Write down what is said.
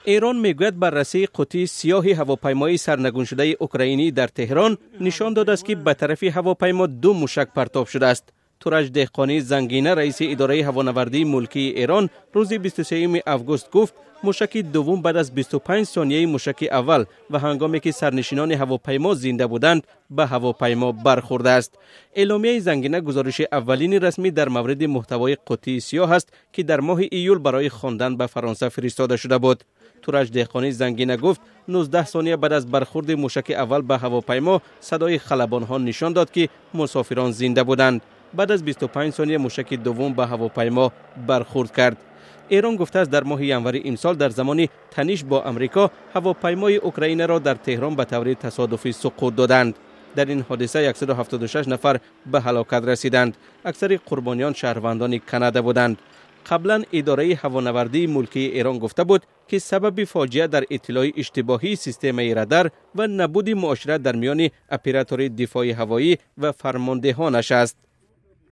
ایران میگوید بررسی قوطی سیاه هواپیمای سرنگون شده اوکراینی در تهران نشان داده است که به طرف هواپیما 2 موشک پرتاب شده است. تورج دهقانی زنگینه رئیس اداره هوانوردی ملکی ایران روز 23 آگوست گفت موشک دوم بعد از 25 ثانیه موشک اول و هنگامی که سرنشینان هواپیما زنده بودند به هواپیما برخورده است. اعلامیه زنگینه گزارش اولین رسمی در مورد محتوای قوطی سیاه است که در ماه ایول برای خواندن به فرانسه فرستاده شده بود. تورج دهقانی زنگینه گفت 19 ثانیه بعد از برخورد موشک اول به هواپیما صدای خلبان ها نشان داد که مسافران زنده بودند. بعد از 25 ثانیه موشک دوم به هواپیما برخورد کرد. ایران گفته است در ماه ینوری امسال در زمان تنش با امریکا هواپیمای اوکراینیرو در تهران به طور تصادفی سقوط دادند. در این حادثه 176 نفر به هلاکت رسیدند. اکثر قربانیان شهروندان کانادا بودند. قبلا اداره هوانوردی ملکی ایران گفته بود که سبب فاجعه در اطلاع اشتباهی سیستم رادار و نبود معاشرت در میان اپراتور دفاع هوایی و فرماندهانش است.